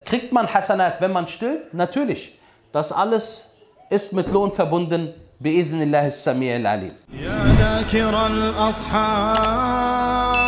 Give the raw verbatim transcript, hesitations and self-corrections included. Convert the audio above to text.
Kriegt man Hasanat, wenn man stillt? Natürlich. Das alles ist mit Lohn verbunden. بإذن الله السميع العليم.